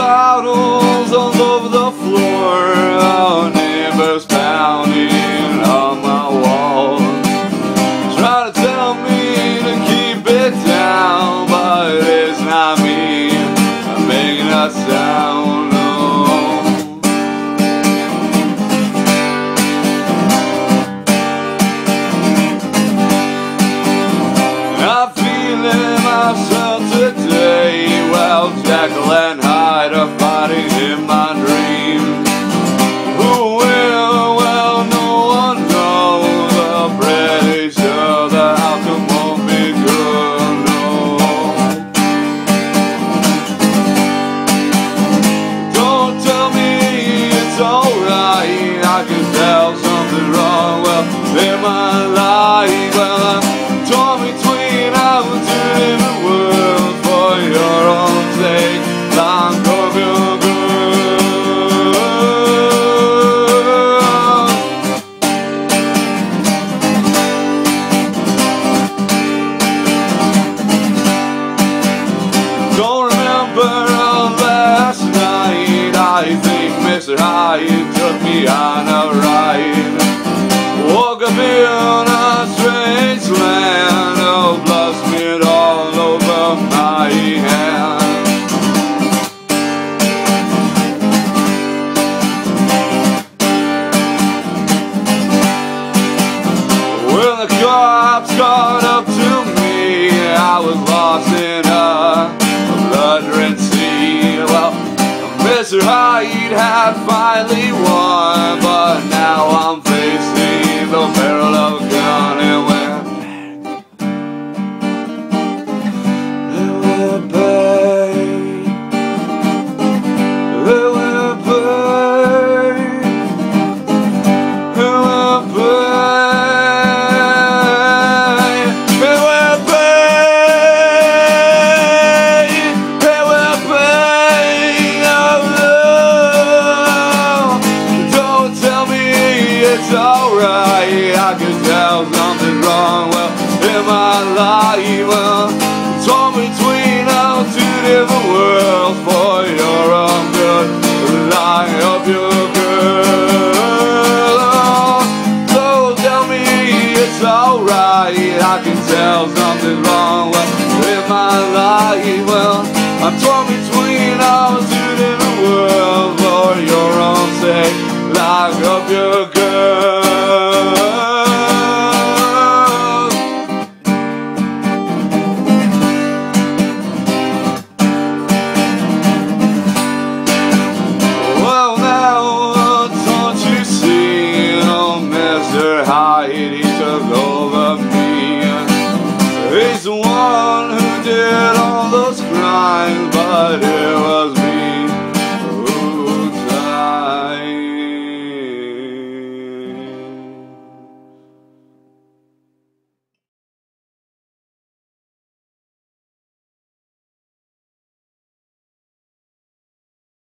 bottles all over the floor, neighbors pounding on my wall, trying to tell me to keep it down, but it's not me, I'm making a sound. No. I'm feeling myself today. Well, Jekyll and Hyde are fighting in my dreams. Who will? Well, no one knows. I'm pretty sure the outcome won't be good, no. Don't tell me it's alright, I can tell something's wrong. Well, in my life, well, I'm torn between our two different worlds. For your own sake, long go good. Don't remember last night, I think Mr. Hyde took me on a ride. Woke up in a strange land, oh, blood smeared all over my hand. When the cops caught up to me, I was lost in a blood-drenched sea. Well, Mr. Hyde had finally won, but now I'm facing the barrel of a gun, and when it will pay, it will pay, it will pay, it will pay, it will pay. Don't tell me it's alright, I can tell something's wrong. Well, in my life, well, torn between our two different worlds. For your own good, I hope you're good. So tell me it's alright, I can tell something's wrong. Well, in my life, well, I'm torn between our two different worlds. For your own sake, I hope you're good. Well, now, don't you see, oh, Mr. Hyde, he took over me. He's the one who did all those crimes, but